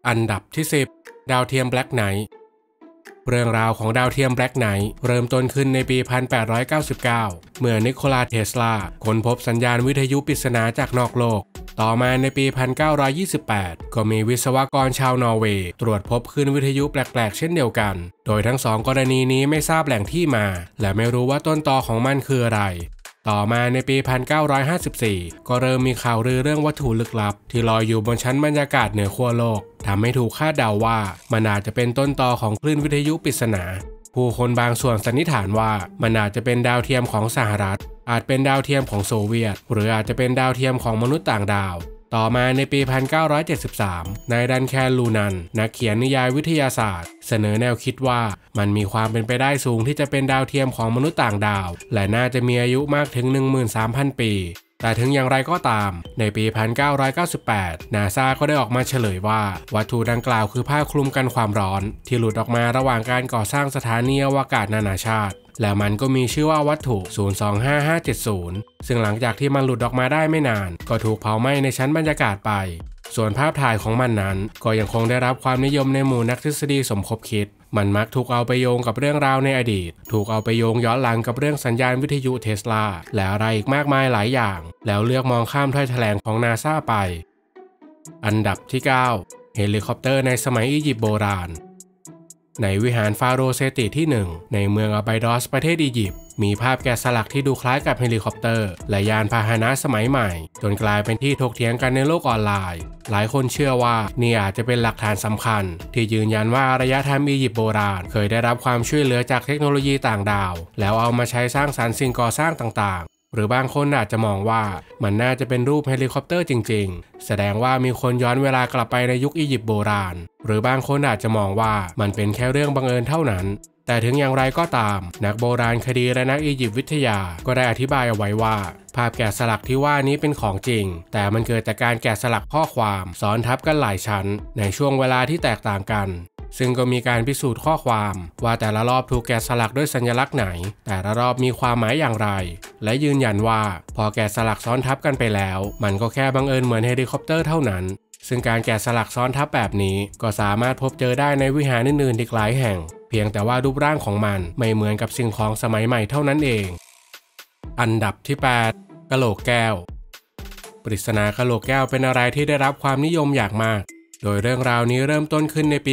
อันดับที่10ดาวเทียมแบล็กไนท์เรื่องราวของดาวเทียมแบล็กไนท์เริ่มต้นขึ้นในปี 1899 เมื่อนิโคลา เทสลาค้นพบสัญญาณวิทยุปริศนาจากนอกโลกต่อมาในปี 1928 ก็มีวิศวกรชาวนอร์เวย์ตรวจพบคลื่นวิทยุแปลกๆเช่นเดียวกันโดยทั้งสองกรณีนี้ไม่ทราบแหล่งที่มาและไม่รู้ว่าต้นตอของมันคืออะไรต่อมาในปี 1954 ก็เริ่มมีข่าวลือเรื่องวัตถุลึกลับที่ลอยอยู่บนชั้นบรรยากาศเหนือขั้วโลกทำให้ถูกคาดเดาว่ามันอาจจะเป็นต้นตอของคลื่นวิทยุปริศนาผู้คนบางส่วนสันนิษฐานว่ามันอาจจะเป็นดาวเทียมของสหรัฐอาจเป็นดาวเทียมของโซเวียตหรืออาจจะเป็นดาวเทียมของมนุษย์ต่างดาวต่อมาในปี 1973 นายดันแคนลูนันนักเขียนนิยายวิทยาศาสตร์เสนอแนวคิดว่ามันมีความเป็นไปได้สูงที่จะเป็นดาวเทียมของมนุษย์ต่างดาวและน่าจะมีอายุมากถึง 13,000 ปีแต่ถึงอย่างไรก็ตามในปี 1998 นาซาก็ได้ออกมาเฉลยว่าวัตถุดังกล่าวคือผ้าคลุมกันความร้อนที่หลุดออกมาระหว่างการก่อสร้างสถานีอวกาศนานาชาติและมันก็มีชื่อว่าวัตถุ 025570 ซึ่งหลังจากที่มันหลุดออกมาได้ไม่นานก็ถูกเผาไหม้ในชั้นบรรยากาศไปส่วนภาพถ่ายของมันนั้นก็ยังคงได้รับความนิยมในหมู่นักทฤษฎีสมคบคิดมันมักถูกเอาไปโยงกับเรื่องราวในอดีตถูกเอาไปโยงย้อนหลังกับเรื่องสัญญาณวิทยุเทสลาและอะไรอีกมากมายหลายอย่างแล้วเลือกมองข้ามถ้อยแถลงของนาซาไปอันดับที่9เฮลิคอปเตอร์ในสมัยอียิปต์โบราณในวิหารฟาโรห์เซติที่1ในเมืองอาไบดอสประเทศอียิปต์มีภาพแกะสลักที่ดูคล้ายกับเฮลิคอปเตอร์และยานพาหนะสมัยใหม่จนกลายเป็นที่ถกเถียงกันในโลกออนไลน์หลายคนเชื่อว่านี่อาจจะเป็นหลักฐานสำคัญที่ยืนยันว่าอารยธรรมอียิปต์โบราณเคยได้รับความช่วยเหลือจากเทคโนโลยีต่างดาวแล้วเอามาใช้สร้างสรรค์สิ่งก่อสร้างต่างๆหรือบางคนอาจจะมองว่ามันน่าจะเป็นรูปเฮลิคอปเตอร์จริงๆแสดงว่ามีคนย้อนเวลากลับไปในยุคอียิปต์โบราณหรือบางคนอาจจะมองว่ามันเป็นแค่เรื่องบังเอิญเท่านั้นแต่ถึงอย่างไรก็ตามนักโบราณคดีและนักอียิปต์วิทยาก็ได้อธิบายเอาไว้ว่าภาพแกะสลักที่ว่านี้เป็นของจริงแต่มันเกิดจากการแกะสลักข้อความซ้อนทับกันหลายชั้นในช่วงเวลาที่แตกต่างกันซึ่งก็มีการพิสูจน์ข้อความว่าแต่ละรอบถูกแกะสลักด้วยสัญลักษณ์ไหนแต่ละรอบมีความหมายอย่างไรและยืนยันว่าพอแกะสลักซ้อนทับกันไปแล้วมันก็แค่บังเอิญเหมือนเฮลิคอปเตอร์เท่านั้นซึ่งการแกะสลักซ้อนทับแบบนี้ก็สามารถพบเจอได้ในวิหารอื่นๆอีกหลายแห่งเพียงแต่ว่ารูปร่างของมันไม่เหมือนกับสิ่งของสมัยใหม่เท่านั้นเองอันดับที่8กะโหลกแก้วปริศนากะโหลกแก้วเป็นอะไรที่ได้รับความนิยมอย่างมากโดยเรื่องราวนี้เริ่มต้นขึ้นในปี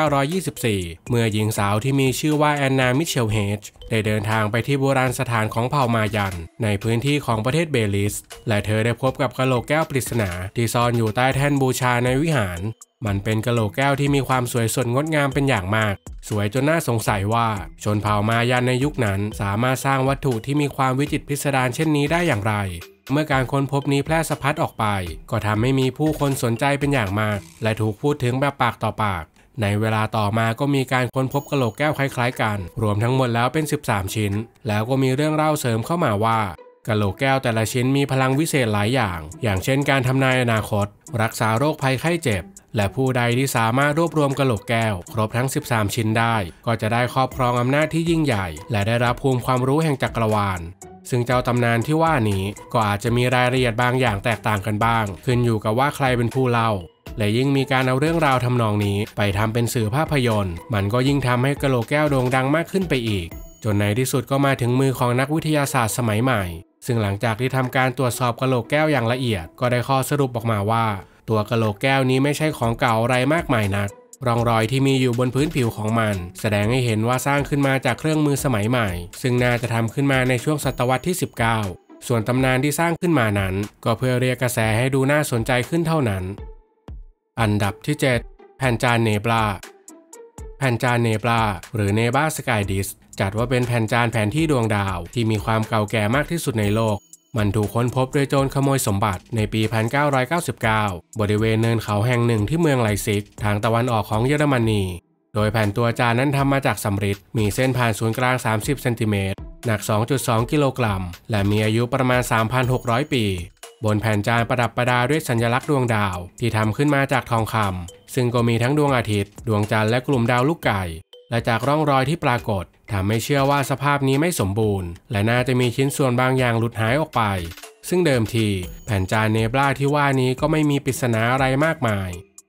1924 เมื่อหญิงสาวที่มีชื่อว่าแอนนา มิเชล เฮจได้เดินทางไปที่โบราณสถานของเผ่ามายันในพื้นที่ของประเทศเบลิสและเธอได้พบกับกะโหลกแก้วปริศนาที่ซ่อนอยู่ใต้แท่นบูชาในวิหารมันเป็นกะโหลกแก้วที่มีความสวยสดงดงามเป็นอย่างมากสวยจนน่าสงสัยว่าชนเผ่ามายันในยุคนั้นสามารถสร้างวัตถุที่มีความวิจิตรพิสดารเช่นนี้ได้อย่างไรเมื่อการค้นพบนี้แพร่สะพัดออกไปก็ทำให้มีผู้คนสนใจเป็นอย่างมากและถูกพูดถึงแบบปากต่อปากในเวลาต่อมาก็มีการค้นพบกะโหลกแก้วคล้ายๆกันรวมทั้งหมดแล้วเป็น13ชิ้นแล้วก็มีเรื่องเล่าเสริมเข้ามาว่ากะโหลกแก้วแต่ละชิ้นมีพลังวิเศษหลายอย่างเช่นการทำนายอนาคตรักษาโรคภัยไข้เจ็บและผู้ใดที่สามารถรวบรวมกะโหลกแก้วครบทั้ง13ชิ้นได้ก็จะได้ครอบครองอำนาจที่ยิ่งใหญ่และได้รับภูมิความรู้แห่งจักรวาลซึ่งเจ้าตำนานที่ว่านี้ก็อาจจะมีรายละเอียดบางอย่างแตกต่างกันบ้างขึ้นอยู่กับว่าใครเป็นผู้เล่าและยิ่งมีการเอาเรื่องราวทำนองนี้ไปทำเป็นสื่อภาพยนตร์มันก็ยิ่งทำให้กะโหลกแก้วโด่งดังมากขึ้นไปอีกจนในที่สุดก็มาถึงมือของนักวิทยาศาสตร์สมัยใหม่ซึ่งหลังจากที่ทำการตรวจสอบกะโหลกแก้วอย่างละเอียดก็ได้ข้อสรุปออกมาว่าตัวกะโหลกแก้วนี้ไม่ใช่ของเก่าอะไรมากมายนักร่องรอยที่มีอยู่บนพื้นผิวของมันแสดงให้เห็นว่าสร้างขึ้นมาจากเครื่องมือสมัยใหม่ซึ่งน่าจะทำขึ้นมาในช่วงศตวรรษที่19ส่วนตำนานที่สร้างขึ้นมานั้นก็เพื่อเรียกกระแสให้ดูน่าสนใจขึ้นเท่านั้นอันดับที่7แผ่นจานเนบลาแผ่นจานเนบลาหรือเนบาสกายดิสจัดว่าเป็นแผ่นจานแผนที่ดวงดาวที่มีความเก่าแก่มากที่สุดในโลกมันถูกค้นพบโดยโจรขโมยสมบัติในปี 1999 บริเวณเนินเขาแห่งหนึ่งที่เมืองไลซิกทางตะวันออกของเยอรมนีโดยแผ่นตัวจานนั้นทำมาจากสำริดมีเส้นผ่านศูนย์กลาง30 เซนติเมตรหนัก 2.2 กิโลกรัมและมีอายุประมาณ 3,600 ปีบนแผ่นจานประดับประดาด้วยสัญลักษณ์ดวงดาวที่ทำขึ้นมาจากทองคำซึ่งก็มีทั้งดวงอาทิตย์ดวงจันทร์และกลุ่มดาวลูกไก่และจากร่องรอยที่ปรากฏทำให้เชื่อว่าสภาพนี้ไม่สมบูรณ์และน่าจะมีชิ้นส่วนบางอย่างหลุดหายออกไปซึ่งเดิมทีแผ่นจานเนบลาที่ว่านี้ก็ไม่มีปริศนาอะไรมากมาย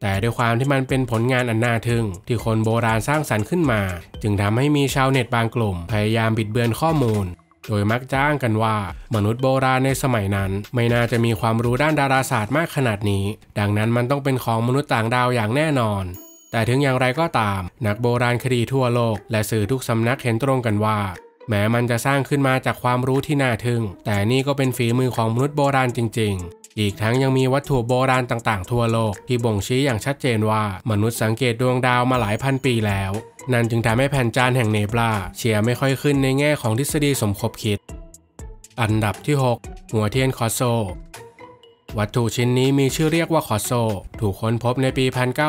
แต่ด้วยความที่มันเป็นผลงานอันน่าทึ่งที่คนโบราณสร้างสรรค์ขึ้นมาจึงทำให้มีชาวเน็ตบางกลุ่มพยายามบิดเบือนข้อมูลโดยมักจะอ้างกันว่ามนุษย์โบราณในสมัยนั้นไม่น่าจะมีความรู้ด้านดาราศาสตร์มากขนาดนี้ดังนั้นมันต้องเป็นของมนุษย์ต่างดาวอย่างแน่นอนแต่ถึงอย่างไรก็ตามนักโบราณคดีทั่วโลกและสื่อทุกสำนักเห็นตรงกันว่าแม้มันจะสร้างขึ้นมาจากความรู้ที่น่าทึ่งแต่นี่ก็เป็นฝีมือของมนุษย์โบราณจริงๆอีกทั้งยังมีวัตถุโบราณต่างๆทั่วโลกที่บ่งชี้อย่างชัดเจนว่ามนุษย์สังเกตดวงดาวมาหลายพันปีแล้วนั่นจึงทำให้แผ่นจานแห่งเนปลาเชียร์ไม่ค่อยขึ้นในแง่ของทฤษฎีสมคบคิดอันดับที่ 6 หัวเทียนคอสโซวัตถุชิ้นนี้มีชื่อเรียกว่าคอสโซถูกค้นพบในปี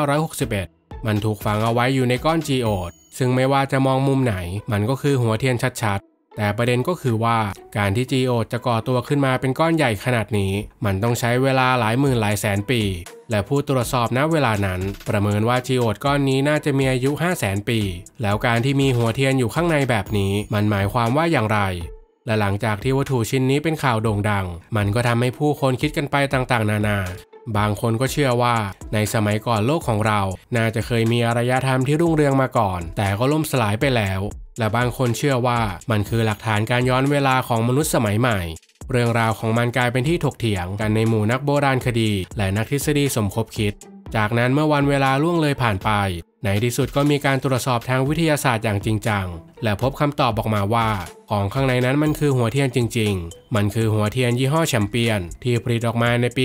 1961 มันถูกฝังเอาไว้อยู่ในก้อนจีโอดซึ่งไม่ว่าจะมองมุมไหนมันก็คือหัวเทียนชัดๆแต่ประเด็นก็คือว่าการที่จีโอดจะก่อตัวขึ้นมาเป็นก้อนใหญ่ขนาดนี้มันต้องใช้เวลาหลายหมื่นหลายแสนปีและผู้ตรวจสอบณเวลานั้นประเมินว่าจีโอดก้อนนี้น่าจะมีอายุ 500,000 ปีแล้วการที่มีหัวเทียนอยู่ข้างในแบบนี้มันหมายความว่าอย่างไรและหลังจากที่วัตถุชิ้นนี้เป็นข่าวโด่งดังมันก็ทำให้ผู้คนคิดกันไปต่างๆนานาบางคนก็เชื่อว่าในสมัยก่อนโลกของเราน่าจะเคยมีอารยธรรมที่รุ่งเรืองมาก่อนแต่ก็ล่มสลายไปแล้วและบางคนเชื่อว่ามันคือหลักฐานการย้อนเวลาของมนุษย์สมัยใหม่เรื่องราวของมันกลายเป็นที่ถกเถียงกันในหมู่นักโบราณคดีและนักทฤษฎีสมคบคิดจากนั้นเมื่อวันเวลาล่วงเลยผ่านไปในที่สุดก็มีการตรวจสอบทางวิทยาศาสตร์อย่างจริงจังและพบคำตอบออกมาว่าของข้างในนั้นมันคือหัวเทียนจริงๆมันคือหัวเทียนยี่ห้อแชมเปี้ยนที่ผลิตออกมาในปี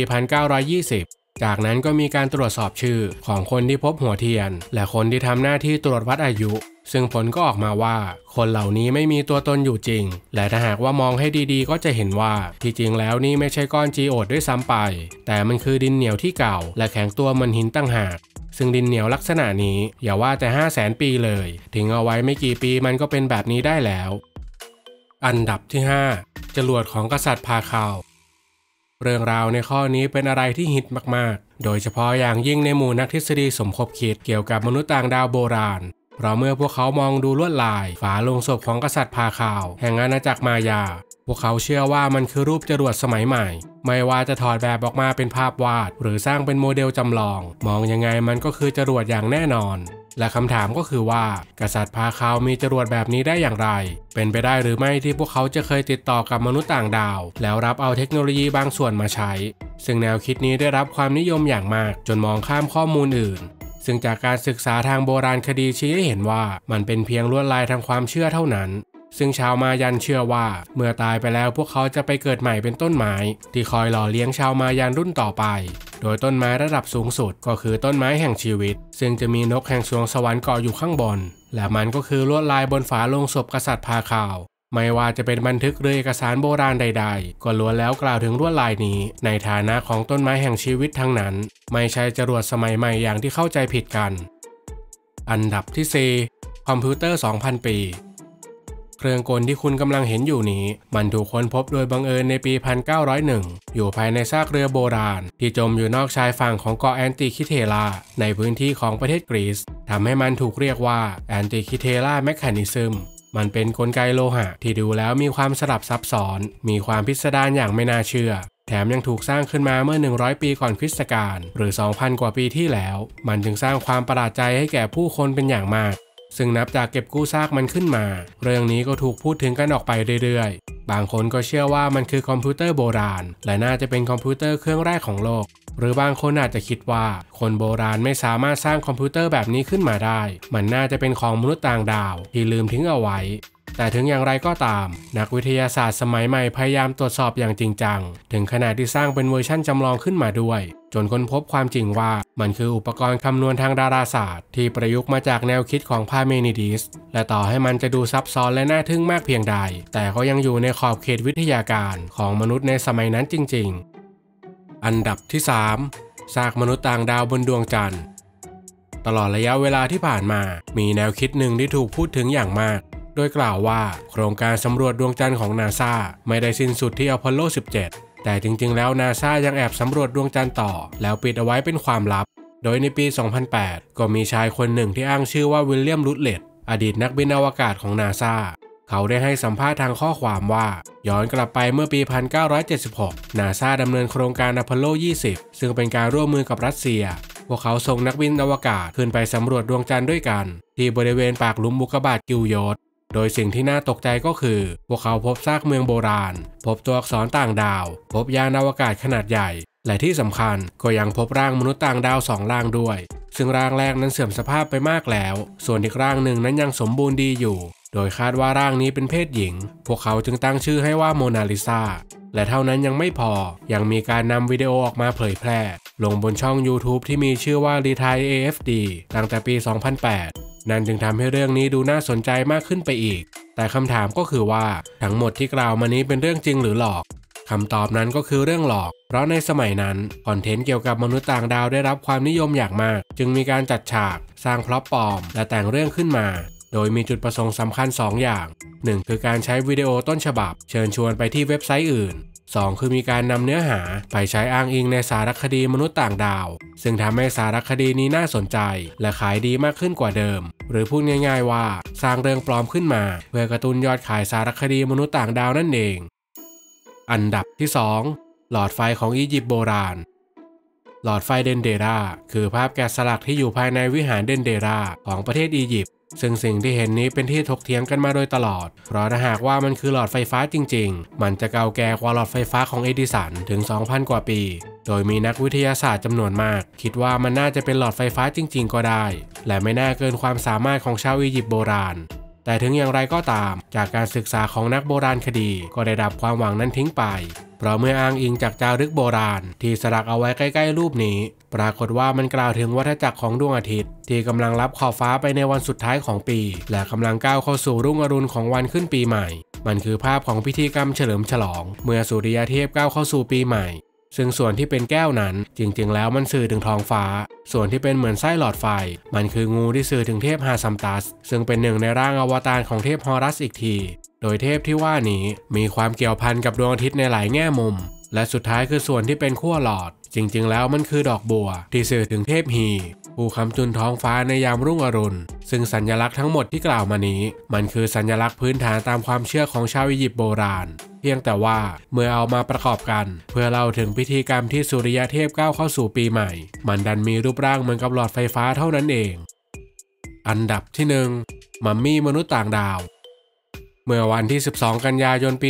1920 จากนั้นก็มีการตรวจสอบชื่อของคนที่พบหัวเทียนและคนที่ทำหน้าที่ตรวจวัดอายุซึ่งผลก็ออกมาว่าคนเหล่านี้ไม่มีตัวตนอยู่จริงและถ้าหากว่ามองให้ดีๆก็จะเห็นว่าที่จริงแล้วนี่ไม่ใช่ก้อนจีโอดด้วยซ้ำไปแต่มันคือดินเหนียวที่เก่าและแข็งตัวเหมือนหินต่างหากซึ่งดินเหนียวลักษณะนี้อย่าว่าแต่ 500,000 ปีเลยทิ้งเอาไว้ไม่กี่ปีมันก็เป็นแบบนี้ได้แล้วอันดับที่ 5 จรวดของกษัตริย์พาคาวเรื่องราวในข้อนี้เป็นอะไรที่ฮิตมากๆโดยเฉพาะอย่างยิ่งในหมู่นักทฤษฎีสมคบคิดเกี่ยวกับมนุษย์ต่างดาวโบราณเพราะเมื่อพวกเขามองดูลวดลายฝาโลงศพของกษัตริย์พาคาวแห่งอาณาจักรมายาพวกเขาเชื่อว่ามันคือรูปจรวดสมัยใหม่ไม่ว่าจะถอดแบบออกมาเป็นภาพวาดหรือสร้างเป็นโมเดลจำลองมองยังไงมันก็คือจรวดอย่างแน่นอนและคำถามก็คือว่ากษัตริย์พาคาวมีจรวดแบบนี้ได้อย่างไรเป็นไปได้หรือไม่ที่พวกเขาจะเคยติดต่อกับมนุษย์ต่างดาวแล้วรับเอาเทคโนโลยีบางส่วนมาใช้ซึ่งแนวคิดนี้ได้รับความนิยมอย่างมากจนมองข้ามข้อมูลอื่นซึ่งจากการศึกษาทางโบราณคดีชี้ให้เห็นว่ามันเป็นเพียงลวดลายทางความเชื่อเท่านั้นซึ่งชาวมายันเชื่อว่าเมื่อตายไปแล้วพวกเขาจะไปเกิดใหม่เป็นต้นไม้ที่คอยหล่อเลี้ยงชาวมายันรุ่นต่อไปโดยต้นไม้ระดับสูงสุดก็คือต้นไม้แห่งชีวิตซึ่งจะมีนกแห่งสวงสวรรค์เกาะอยู่ข้างบนและมันก็คือลวดลายบนฝาโลงศพกษัตริย์พาคาวไม่ว่าจะเป็นบันทึกหรือเอกสารโบราณใดๆก็ล้วนแล้วกล่าวถึงลวดลายนี้ในฐานะของต้นไม้แห่งชีวิตทั้งนั้นไม่ใช่จรวดสมัยใหม่อย่างที่เข้าใจผิดกันอันดับที่ 4 คอมพิวเตอร์ 2,000 ปีเครื่องกลที่คุณกำลังเห็นอยู่นี้มันถูกค้นพบโดยบังเอิญในปี 1901 อยู่ภายในซากเรือโบราณที่จมอยู่นอกชายฝั่งของเกาะแอนติคิเทลาในพื้นที่ของประเทศกรีซทำให้มันถูกเรียกว่าแอนติคิเทลาแมคคานิซึมมันเป็นกลไกโลหะที่ดูแล้วมีความสลับซับซ้อนมีความพิสดารอย่างไม่น่าเชื่อแถมยังถูกสร้างขึ้นมาเมื่อ 100 ปีก่อนคริสตกาลหรือ 2,000 กว่าปีที่แล้วมันจึงสร้างความประหลาดใจให้แก่ผู้คนเป็นอย่างมากซึ่งนับจากเก็บกู้ซากมันขึ้นมาเรื่องนี้ก็ถูกพูดถึงกันออกไปเรื่อยๆบางคนก็เชื่อว่ามันคือคอมพิวเตอร์โบราณและน่าจะเป็นคอมพิวเตอร์เครื่องแรกของโลกหรือบางคนอาจจะคิดว่าคนโบราณไม่สามารถสร้างคอมพิวเตอร์แบบนี้ขึ้นมาได้มันน่าจะเป็นของมนุษย์ต่างดาวที่ลืมทิ้งเอาไว้แต่ถึงอย่างไรก็ตามนักวิทยาศาสตร์สมัยใหม่พยายามตรวจสอบอย่างจริงจังถึงขนาดที่สร้างเป็นเวอร์ชั่นจำลองขึ้นมาด้วยจนค้นพบความจริงว่ามันคืออุปกรณ์คำนวณทางดาราศาสตร์ที่ประยุกต์มาจากแนวคิดของพาเมนิดิสและต่อให้มันจะดูซับซ้อนและน่าทึ่งมากเพียงใดแต่ก็ยังอยู่ในขอบเขตวิทยาการของมนุษย์ในสมัยนั้นจริงๆอันดับที่ 3 ซากมนุษย์ต่างดาวบนดวงจันทร์ตลอดระยะเวลาที่ผ่านมามีแนวคิดหนึ่งที่ถูกพูดถึงอย่างมากโดยกล่าวว่าโครงการสำรวจดวงจันทร์ของ NASA ไม่ได้สิ้นสุดที่อพอลโล 17 แต่จริงๆแล้ว NASA ยังแอบสำรวจดวงจันทร์ต่อแล้วปิดเอาไว้เป็นความลับโดยในปี 2008 ก็มีชายคนหนึ่งที่อ้างชื่อว่าวิลเลียม รูทเลดอดีตนักบินอวกาศของ NASA เขาได้ให้สัมภาษณ์ทางข้อความว่าย้อนกลับไปเมื่อปี 1976 NASA ดำเนินโครงการอพอลโล 20 ซึ่งเป็นการร่วมมือกับรัสเซียพวกเขาส่งนักบินอวกาศขึ้นไปสำรวจดวงจันทร์ด้วยกันที่บริเวณปากหลุมอุกกาบาตกิลโยตโดยสิ่งที่น่าตกใจก็คือพวกเขาพบซากเมืองโบราณพบตัวอักษรต่างดาวพบยานอวกาศขนาดใหญ่และที่สำคัญก็ยังพบร่างมนุษย์ต่างดาว2ร่างด้วยซึ่งร่างแรกนั้นเสื่อมสภาพไปมากแล้วส่วนอีกร่างหนึ่งนั้นยังสมบูรณ์ดีอยู่โดยคาดว่าร่างนี้เป็นเพศหญิงพวกเขาจึงตั้งชื่อให้ว่าโมนาลิซาและเท่านั้นยังไม่พอยังมีการนำวิดีโอออกมาเผยแพร่ลงบนช่อง YouTube ที่มีชื่อว่า Retire AFD ตั้งแต่ปี 2008 นั่นจึงทำให้เรื่องนี้ดูน่าสนใจมากขึ้นไปอีกแต่คำถามก็คือว่าทั้งหมดที่กล่าวมานี้เป็นเรื่องจริงหรือหลอกคำตอบนั้นก็คือเรื่องหลอกเพราะในสมัยนั้นคอนเทนต์เกี่ยวกับมนุษย์ต่างดาวได้รับความนิยมอย่างมากจึงมีการจัดฉากสร้างพล็อตปลอมและแต่งเรื่องขึ้นมาโดยมีจุดประสงค์สำคัญ2 อย่าง 1 คือการใช้วิดีโอต้นฉบับเชิญชวนไปที่เว็บไซต์อื่น 2 คือมีการนำเนื้อหาไปใช้อ้างอิงในสารคดีมนุษย์ต่างดาวซึ่งทำให้สารคดีนี้น่าสนใจและขายดีมากขึ้นกว่าเดิมหรือพูดง่ายๆว่าสร้างเรื่องปลอมขึ้นมาเพื่อกระตุ้นยอดขายสารคดีมนุษย์ต่างดาวนั่นเองอันดับที่ 2 หลอดไฟของอียิปต์โบราณหลอดไฟเดนเดราคือภาพแกะสลักที่อยู่ภายในวิหารเดนเดราของประเทศอียิปต์ซึ่งสิ่งที่เห็นนี้เป็นที่ถกเถียงกันมาโดยตลอดเพราะถ้าหากว่ามันคือหลอดไฟฟ้าจริงๆมันจะเก่าแก่กว่าหลอดไฟฟ้าของเอดิสันถึง 2,000 กว่าปีโดยมีนักวิทยาศาสตร์จำนวนมากคิดว่ามันน่าจะเป็นหลอดไฟฟ้าจริงๆก็ได้และไม่น่าเกินความสามารถของชาวอียิปต์โบราณแต่ถึงอย่างไรก็ตามจากการศึกษาของนักโบราณคดีก็ได้ดับความหวังนั้นทิ้งไปเพราะเมื่ออ้างอิงจากจารึกโบราณที่สลักเอาไว้ใกล้ๆรูปนี้ปรากฏว่ามันกล่าวถึงวัฏจักรของดวงอาทิตย์ที่กำลังรับขอบฟ้าไปในวันสุดท้ายของปีและกำลังก้าวเข้าสู่รุ่งอรุณของวันขึ้นปีใหม่มันคือภาพของพิธีกรรมเฉลิมฉลองเมื่อสุริยเทพก้าวเข้าสู่ปีใหม่ซึ่งส่วนที่เป็นแก้วนั้นจริงๆแล้วมันสื่อถึงท้องฟ้าส่วนที่เป็นเหมือนไส้หลอดไฟมันคืองูที่สื่อถึงเทพฮาซัมตัสซึ่งเป็นหนึ่งในร่างอวตารของเทพฮอรัสอีกทีโดยเทพที่ว่านี้มีความเกี่ยวพันกับดวงอาทิตย์ในหลายแง่มุมและสุดท้ายคือส่วนที่เป็นขั้วหลอดจริงๆแล้วมันคือดอกบัวที่สื่อถึงเทพฮีผู้ค้ำจุนท้องฟ้าในยามรุ่งอรุณซึ่งสัญลักษณ์ทั้งหมดที่กล่าวมานี้มันคือสัญลักษณ์พื้นฐานตามความเชื่อของชาวอียิปต์โบราณเพียงแต่ว่าเมื่อเอามาประกอบกันเพื่อเล่าถึงพิธีกรรมที่สุริยเทพก้าวเข้าสู่ปีใหม่มันดันมีรูปร่างเหมือนกับหลอดไฟฟ้าเท่านั้นเองอันดับที่ 1 มัมมี่มนุษย์ต่างดาวเมื่อวันที่ 12 กันยายน ปี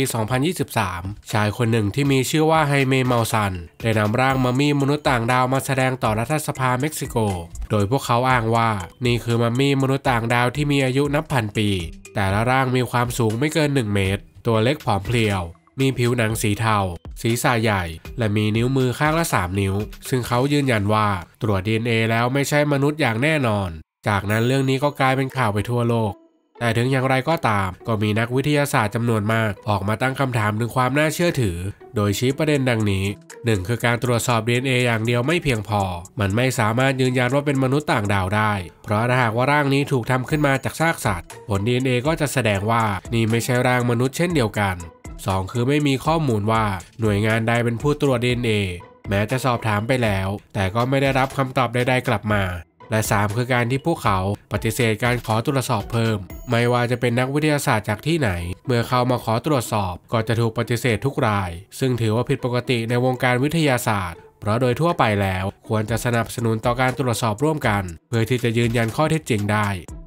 2023 ชายคนหนึ่งที่มีชื่อว่าไฮเมเมาซันได้นำร่างมัมมี่มนุษย์ต่างดาวมาแสดงต่อรัฐสภาเม็กซิโกโดยพวกเขาอ้างว่านี่คือมัมมี่มนุษย์ต่างดาวที่มีอายุนับพันปีแต่ละร่างมีความสูงไม่เกิน 1 เมตรตัวเล็กผอมเพรียวมีผิวหนังสีเทาศีรษะใหญ่และมีนิ้วมือข้างละ3 นิ้วซึ่งเขายืนยันว่าตรวจ DNA แล้วไม่ใช่มนุษย์อย่างแน่นอนจากนั้นเรื่องนี้ก็กลายเป็นข่าวไปทั่วโลกแต่ถึงอย่างไรก็ตามก็มีนักวิทยาศาสตร์จำนวนมากออกมาตั้งคำถามถึงความน่าเชื่อถือโดยชี้ประเด็นดังนี้ 1 คือการตรวจสอบ DNA อย่างเดียวไม่เพียงพอมันไม่สามารถยืนยันว่าเป็นมนุษย์ต่างดาวได้เพราะถ้าหากว่าร่างนี้ถูกทำขึ้นมาจากซากสัตว์ผล DNA ก็จะแสดงว่านี่ไม่ใช่ร่างมนุษย์เช่นเดียวกัน 2 คือไม่มีข้อมูลว่าหน่วยงานใดเป็นผู้ตรวจ DNA แม้จะสอบถามไปแล้วแต่ก็ไม่ได้รับคำตอบใดๆกลับมาและ 3 คือการที่พวกเขาปฏิเสธการขอตรวจสอบเพิ่มไม่ว่าจะเป็นนักวิทยาศาสตร์จากที่ไหนเมื่อเข้ามาขอตรวจสอบก็จะถูกปฏิเสธทุกรายซึ่งถือว่าผิดปกติในวงการวิทยาศาสตร์เพราะโดยทั่วไปแล้วควรจะสนับสนุนต่อการตรวจสอบร่วมกันเพื่อที่จะยืนยันข้อเท็จจริงได้